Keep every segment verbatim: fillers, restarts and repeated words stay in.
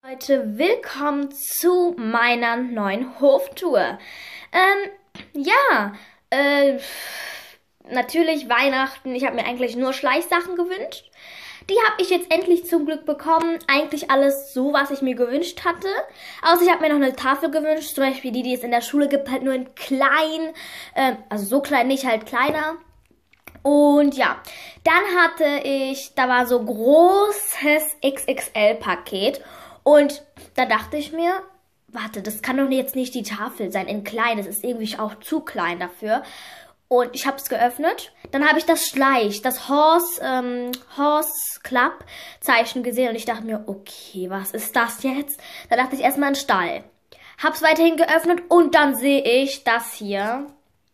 Leute, willkommen zu meiner neuen Hoftour. Ähm, ja, äh, natürlich Weihnachten. Ich habe mir eigentlich nur Schleichsachen gewünscht. Die habe ich jetzt endlich zum Glück bekommen. Eigentlich alles so, was ich mir gewünscht hatte. Außer ich habe mir noch eine Tafel gewünscht. Zum Beispiel die, die es in der Schule gibt, halt nur in klein. Ähm, also so klein nicht, halt kleiner. Und ja, dann hatte ich, da war so großes X X L-Paket. Und da dachte ich mir, warte, das kann doch jetzt nicht die Tafel sein in klein. Das ist irgendwie auch zu klein dafür. Und ich habe es geöffnet. Dann habe ich das Schleich, das Horse, ähm, Horse Club Zeichen gesehen. Und ich dachte mir, okay, was ist das jetzt? Da dachte ich erstmal an Stall. Hab's weiterhin geöffnet und dann sehe ich das hier.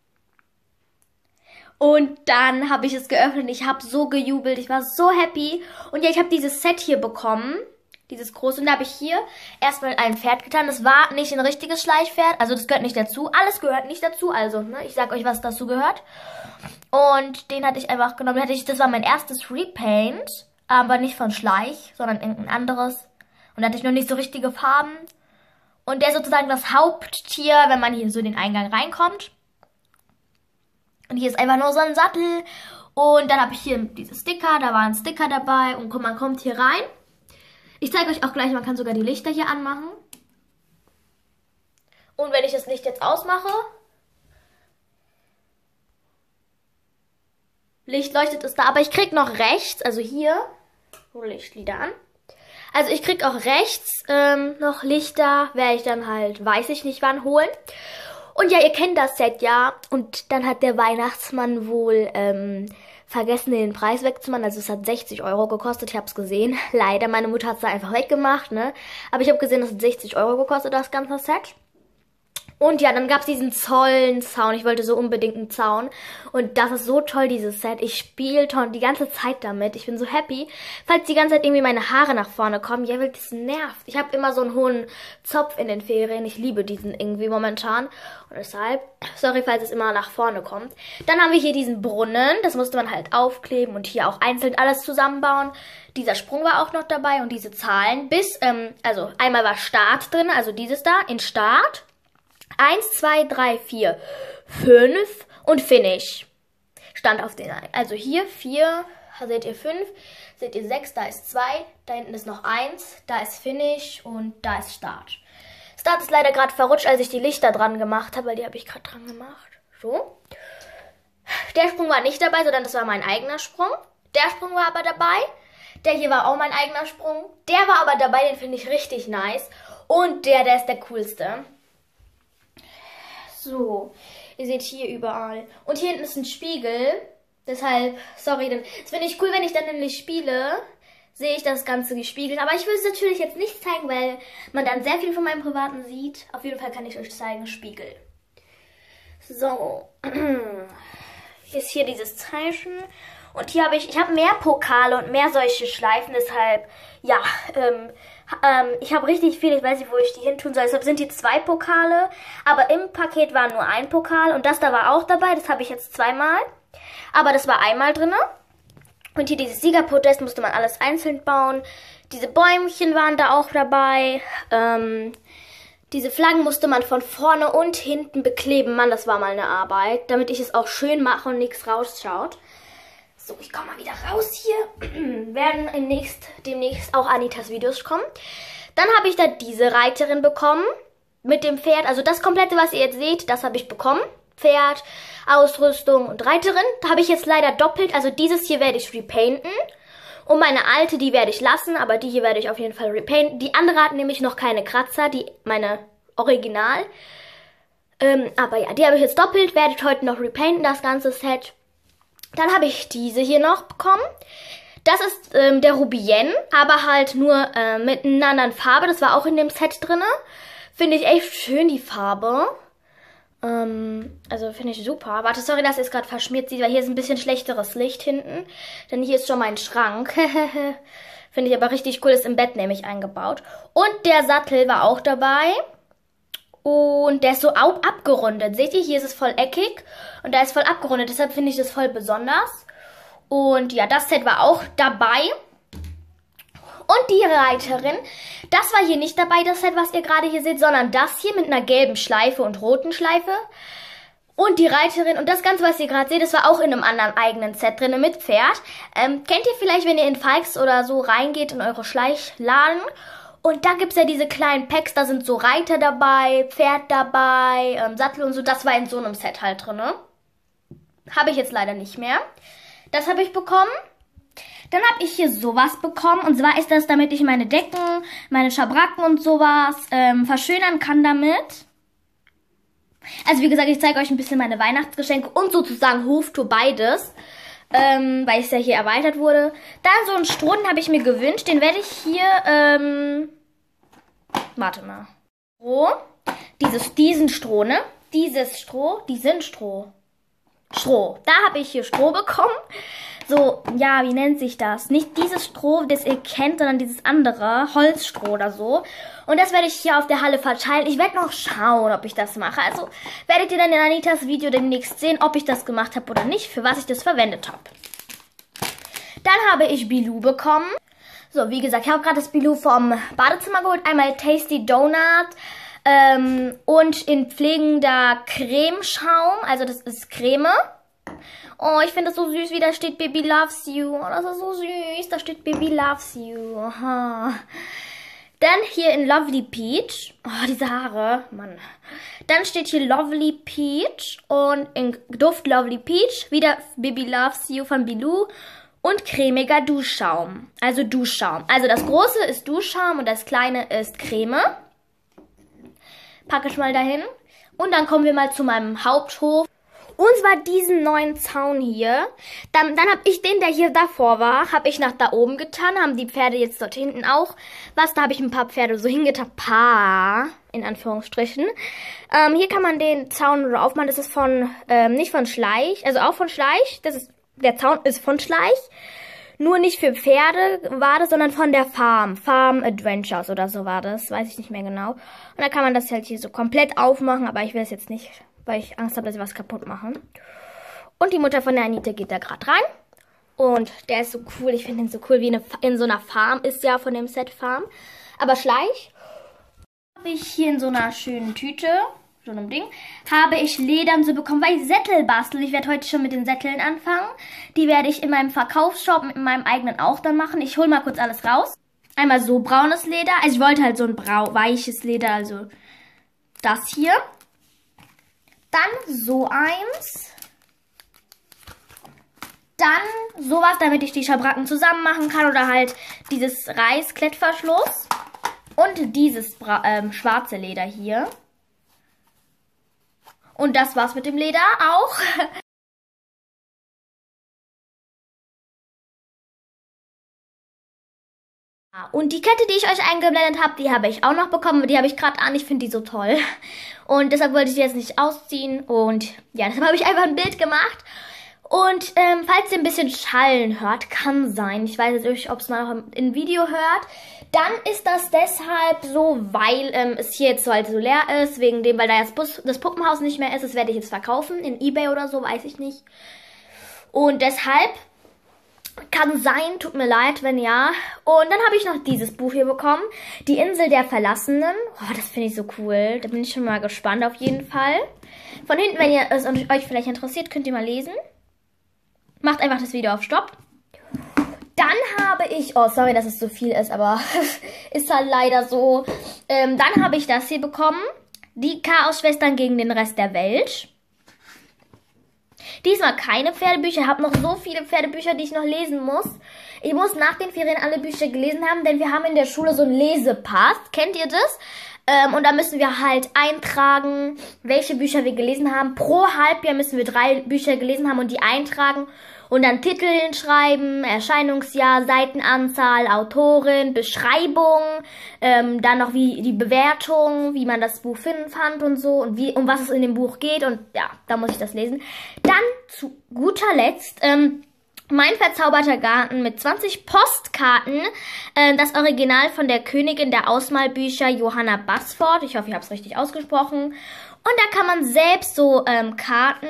Und dann habe ich es geöffnet. Ich habe so gejubelt. Ich war so happy. Und ja, ich habe dieses Set hier bekommen. Dieses große. Und da habe ich hier erstmal ein Pferd getan. Das war nicht ein richtiges Schleichpferd. Also das gehört nicht dazu. Alles gehört nicht dazu. Also, ne, ich sag euch, was dazu gehört. Und den hatte ich einfach genommen. Den hatte ich, das war mein erstes Repaint. Aber nicht von Schleich, sondern irgendein anderes. Und da hatte ich noch nicht so richtige Farben. Und der ist sozusagen das Haupttier, wenn man hier so in den Eingang reinkommt. Und hier ist einfach nur so ein Sattel. Und dann habe ich hier diese Sticker. Da war ein Sticker dabei. Und man kommt hier rein. Ich zeige euch auch gleich, man kann sogar die Lichter hier anmachen. Und wenn ich das Licht jetzt ausmache, Licht leuchtet es da, aber ich krieg noch rechts, also hier, wo Lichtlieder an. Also ich krieg auch rechts ähm, noch Lichter, werde ich dann halt, weiß ich nicht wann, holen. Und ja, ihr kennt das Set ja. Und dann hat der Weihnachtsmann wohl ähm, vergessen, den Preis wegzumachen. Also es hat sechzig Euro gekostet, ich habe es gesehen. Leider, meine Mutter hat es da einfach weggemacht, ne. Aber ich habe gesehen, es hat sechzig Euro gekostet, das ganze Set. Und ja, dann gab es diesen tollen Zaun. Ich wollte so unbedingt einen Zaun. Und das ist so toll, dieses Set. Ich spiele die ganze Zeit damit. Ich bin so happy. Falls die ganze Zeit irgendwie meine Haare nach vorne kommen, ja, wirklich, das nervt. Ich habe immer so einen hohen Zopf in den Ferien. Ich liebe diesen irgendwie momentan. Und deshalb, sorry, falls es immer nach vorne kommt. Dann haben wir hier diesen Brunnen. Das musste man halt aufkleben und hier auch einzeln alles zusammenbauen. Dieser Sprung war auch noch dabei und diese Zahlen. Bis, ähm, also einmal war Start drin, also dieses da, in Start. Eins, zwei, drei, vier, fünf und Finish stand auf den ein. Also hier vier, da seht ihr fünf, seht ihr sechs, da ist zwei, da hinten ist noch eins, da ist Finish und da ist Start. Start ist leider gerade verrutscht, als ich die Lichter dran gemacht habe, weil die habe ich gerade dran gemacht. So. Der Sprung war nicht dabei, sondern das war mein eigener Sprung. Der Sprung war aber dabei. Der hier war auch mein eigener Sprung. Der war aber dabei, den finde ich richtig nice. Und der, der ist der coolste. So, ihr seht hier überall. Und hier hinten ist ein Spiegel. Deshalb, sorry, denn es finde ich cool, wenn ich dann nämlich spiele, sehe ich das Ganze gespiegelt. Aber ich will es natürlich jetzt nicht zeigen, weil man dann sehr viel von meinem Privaten sieht. Auf jeden Fall kann ich euch zeigen, Spiegel. So, hier ist hier dieses Zeichen. Und hier habe ich, ich habe mehr Pokale und mehr solche Schleifen, deshalb, ja, ähm, ähm, ich habe richtig viel, ich weiß nicht, wo ich die hin tun soll. Deshalb sind hier zwei Pokale, aber im Paket war nur ein Pokal und das da war auch dabei, das habe ich jetzt zweimal. Aber das war einmal drin. Und hier dieses Siegerpodest musste man alles einzeln bauen. Diese Bäumchen waren da auch dabei. Ähm, diese Flaggen musste man von vorne und hinten bekleben. Mann, das war mal eine Arbeit, damit ich es auch schön mache und nichts rausschaut. So, ich komme mal wieder raus hier. Werden im nächst, demnächst auch Anitas Videos kommen. Dann habe ich da diese Reiterin bekommen. Mit dem Pferd. Also das komplette, was ihr jetzt seht, das habe ich bekommen. Pferd, Ausrüstung und Reiterin. Da habe ich jetzt leider doppelt. Also dieses hier werde ich repainten. Und meine alte, die werde ich lassen. Aber die hier werde ich auf jeden Fall repainten. Die andere hat nämlich noch keine Kratzer. Die, meine Original. Ähm, aber ja, die habe ich jetzt doppelt. Werde ich heute noch repainten, das ganze Set. Dann habe ich diese hier noch bekommen. Das ist ähm, der Rubien, aber halt nur äh, mit einer anderen Farbe. Das war auch in dem Set drin. Finde ich echt schön, die Farbe. Ähm, also finde ich super. Warte, sorry, dass ihr es gerade verschmiert sieht, weil hier ist ein bisschen schlechteres Licht hinten. Denn hier ist schon mein Schrank. Finde ich aber richtig cool, ist im Bett nämlich eingebaut. Und der Sattel war auch dabei. Und der ist so abgerundet. Seht ihr, hier ist es voll eckig und da ist voll abgerundet. Deshalb finde ich das voll besonders. Und ja, das Set war auch dabei. Und die Reiterin, das war hier nicht dabei, das Set, was ihr gerade hier seht, sondern das hier mit einer gelben Schleife und roten Schleife. Und die Reiterin und das Ganze, was ihr gerade seht, das war auch in einem anderen eigenen Set drin mit Pferd. Ähm, kennt ihr vielleicht, wenn ihr in Falks oder so reingeht in eure Schleichladen? Und da gibt es ja diese kleinen Packs, da sind so Reiter dabei, Pferd dabei, ähm, Sattel und so. Das war in so einem Set halt drin. Ne? Habe ich jetzt leider nicht mehr. Das habe ich bekommen. Dann habe ich hier sowas bekommen. Und zwar ist das, damit ich meine Decken, meine Schabracken und sowas ähm, verschönern kann damit. Also wie gesagt, ich zeige euch ein bisschen meine Weihnachtsgeschenke und sozusagen Hoftour beides. Ähm, weil es ja hier erweitert wurde. Dann so einen Stroh, den habe ich mir gewünscht. Den werde ich hier, ähm, warte mal. Stroh. Dieses, diesen Stroh, ne? Dieses Stroh, diesen Stroh. Stroh. Da habe ich hier Stroh bekommen. So, ja, wie nennt sich das? Nicht dieses Stroh, das ihr kennt, sondern dieses andere, Holzstroh oder so. Und das werde ich hier auf der Halle verteilen. Ich werde noch schauen, ob ich das mache. Also werdet ihr dann in Anitas Video demnächst sehen, ob ich das gemacht habe oder nicht, für was ich das verwendet habe. Dann habe ich Bilou bekommen. So, wie gesagt, ich habe gerade das Bilou vom Badezimmer geholt. Einmal Tasty Donut ähm, und in pflegender Cremeschaum. Also das ist Creme. Oh, ich finde das so süß, wie da steht Baby loves you. Oh, das ist so süß. Da steht Baby loves you. Aha. Dann hier in Lovely Peach. Oh, diese Haare. Mann. Dann steht hier Lovely Peach. Und in Duft Lovely Peach. Wieder Baby loves you von Bilou. Und cremiger Duschschaum. Also Duschschaum. Also das große ist Duschschaum und das kleine ist Creme. Packe ich mal dahin. Und dann kommen wir mal zu meinem Haupthof. Und zwar diesen neuen Zaun hier. Dann, dann habe ich den, der hier davor war, habe ich nach da oben getan. Haben die Pferde jetzt dort hinten auch was. Da habe ich ein paar Pferde so hingetan. Paar, in Anführungsstrichen. Ähm, hier kann man den Zaun oder aufmachen. Das ist von, ähm, nicht von Schleich, also auch von Schleich. Das ist, der Zaun ist von Schleich. Nur nicht für Pferde war das, sondern von der Farm. Farm Adventures oder so war das. Weiß ich nicht mehr genau. Und dann kann man das halt hier so komplett aufmachen. Aber ich will es jetzt nicht, weil ich Angst habe, dass sie was kaputt machen. Und die Mutter von der Anita geht da gerade rein. Und der ist so cool. Ich finde ihn so cool, wie eine, in so einer Farm ist ja von dem Set Farm. Aber Schleich habe ich hier in so einer schönen Tüte, so einem Ding, habe ich Ledern so bekommen, weil ich Sättel bastel. Ich werde heute schon mit den Sätteln anfangen. Die werde ich in meinem Verkaufsshop mit meinem eigenen auch dann machen. Ich hole mal kurz alles raus. Einmal so braunes Leder. Also ich wollte halt so ein brau weiches Leder, also das hier. Dann so eins. Dann sowas, damit ich die Schabracken zusammen machen kann. Oder halt dieses Reißklettverschluss. Und dieses ähm, schwarze Leder hier. Und das war's mit dem Leder auch. Und die Kette, die ich euch eingeblendet habe, die habe ich auch noch bekommen. Die habe ich gerade an. Ich finde die so toll. Und deshalb wollte ich die jetzt nicht ausziehen. Und ja, deshalb habe ich einfach ein Bild gemacht. Und ähm, falls ihr ein bisschen Schallen hört, kann sein. Ich weiß jetzt nicht, ob es mal noch im Video hört. Dann ist das deshalb so, weil ähm, es hier jetzt so halt so leer ist. Wegen dem, weil da jetzt Bus, das Puppenhaus nicht mehr ist. Das werde ich jetzt verkaufen. In eBay oder so, weiß ich nicht. Und deshalb kann sein, tut mir leid, wenn ja. Und dann habe ich noch dieses Buch hier bekommen. Die Insel der Verlassenen. Oh, das finde ich so cool. Da bin ich schon mal gespannt auf jeden Fall. Von hinten, wenn ihr es euch vielleicht interessiert, könnt ihr mal lesen. Macht einfach das Video auf Stopp. Dann habe ich, oh sorry, dass es so viel ist, aber ist halt leider so. Ähm, dann habe ich das hier bekommen. Die Chaos-Schwestern gegen den Rest der Welt. Diesmal keine Pferdebücher. Ich habe noch so viele Pferdebücher, die ich noch lesen muss. Ich muss nach den Ferien alle Bücher gelesen haben, denn wir haben in der Schule so einen Lesepass. Kennt ihr das? Ähm, und da müssen wir halt eintragen, welche Bücher wir gelesen haben. Pro Halbjahr müssen wir drei Bücher gelesen haben und die eintragen. Und dann Titel hinschreiben, Erscheinungsjahr, Seitenanzahl, Autorin, Beschreibung, ähm, dann noch wie die Bewertung, wie man das Buch finden fand und so und wie um was es in dem Buch geht. Und ja, da muss ich das lesen. Dann zu guter Letzt ähm, Mein verzauberter Garten mit zwanzig Postkarten. Äh, das Original von der Königin der Ausmalbücher Johanna Basford. Ich hoffe, ich habe es richtig ausgesprochen. Und da kann man selbst so ähm, Karten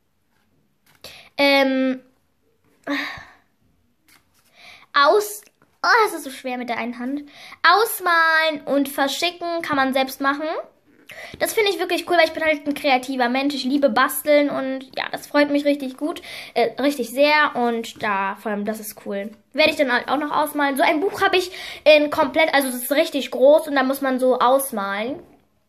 ähm, aus, Oh, das ist so schwer mit der einen Hand. Ausmalen und verschicken kann man selbst machen. Das finde ich wirklich cool, weil ich bin halt ein kreativer Mensch. Ich liebe basteln und ja, das freut mich richtig gut, äh, richtig sehr und da, vor allem, das ist cool. Werde ich dann auch noch ausmalen. So ein Buch habe ich in komplett, also das ist richtig groß und da muss man so ausmalen.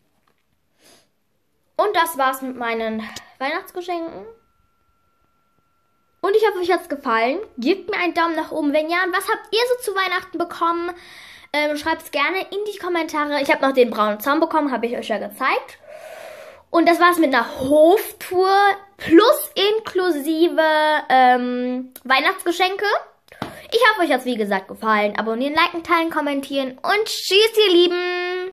Und das war's mit meinen Weihnachtsgeschenken. Und ich hoffe, euch hat's gefallen. Gebt mir einen Daumen nach oben, wenn ja. Und was habt ihr so zu Weihnachten bekommen? Ähm, Schreibt es gerne in die Kommentare. Ich habe noch den braunen Zaun bekommen, habe ich euch ja gezeigt. Und das war's mit einer Hoftour plus inklusive ähm, Weihnachtsgeschenke. Ich hoffe, euch hat's wie gesagt gefallen. Abonnieren, liken, teilen, kommentieren und tschüss, ihr Lieben!